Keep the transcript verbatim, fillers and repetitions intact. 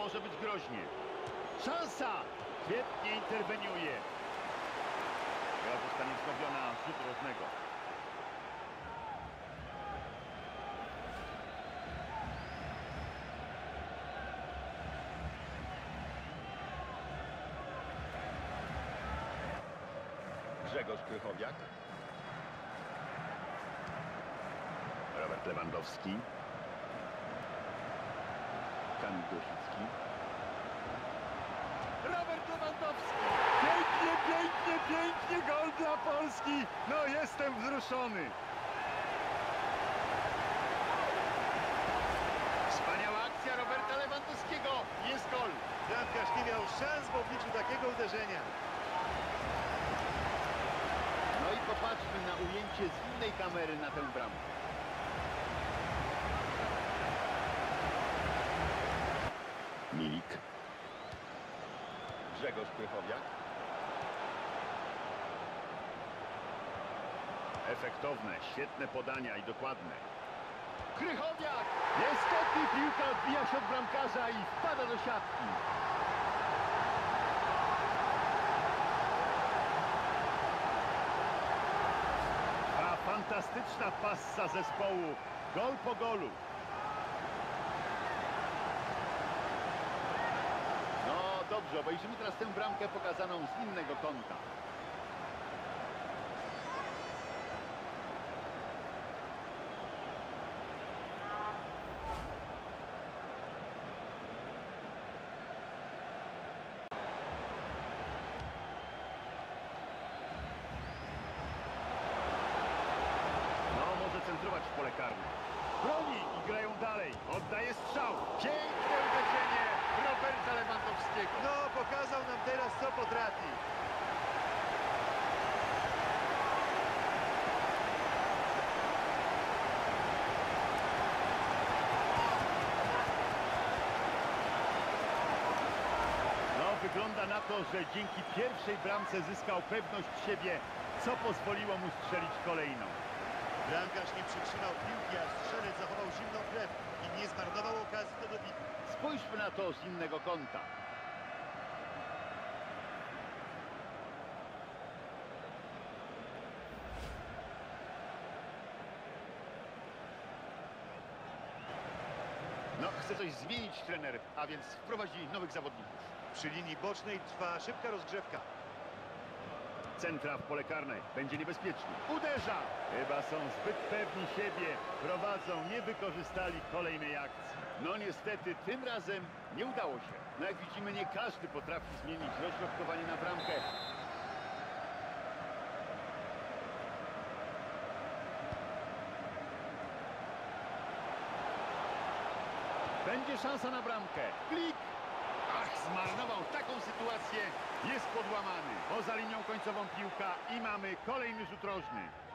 może być groźnie. Szansa! Świetnie interweniuje. Gra zostanie wznowiona z rzutu rożnego. Grzegorz Krychowiak. Robert Lewandowski. Kamil Grosicki. Robert Lewandowski! Pięknie, pięknie, pięknie! Gol dla Polski! No, jestem wzruszony! Wspaniała akcja Roberta Lewandowskiego! Jest gol! Bramkarz nie miał szans w obliczu takiego uderzenia. No i popatrzmy na ujęcie z innej kamery na tę bramkę. Milik. Grzegorz Krychowiak. Efektowne, świetne podania i dokładne. Krychowiak! Niestety piłka odbija się od bramkarza i wpada do siatki. A fantastyczna passa zespołu. Gol po golu. Dobrze, obejrzymy teraz tę bramkę pokazaną z innego kąta. No, może centrować w pole karne. Broni i grają dalej. Oddaje strzał. Piękne uderzenie Roberta Lewandowskiego. No, pokazał nam teraz, co potrafi. No, wygląda na to, że dzięki pierwszej bramce zyskał pewność siebie, co pozwoliło mu strzelić kolejną. Bramkarz nie przytrzymał piłki, a strzelec zachował zimną krew i nie zmarnował okazji do dobicia. Spójrzmy na to z innego kąta. No, chce coś zmienić trener, a więc wprowadzi nowych zawodników. Przy linii bocznej trwa szybka rozgrzewka. Centra w pole karne. Będzie niebezpiecznie. Uderza! Chyba są zbyt pewni siebie. Prowadzą, nie wykorzystali kolejnej akcji. No niestety, tym razem nie udało się. No jak widzimy, nie każdy potrafi zmienić rozśrodkowanie na bramkę. Będzie szansa na bramkę. Klik! Ach, zmarnował taką sytuację. Jest podłamany. Poza linią końcową piłka i mamy kolejny rzut rożny.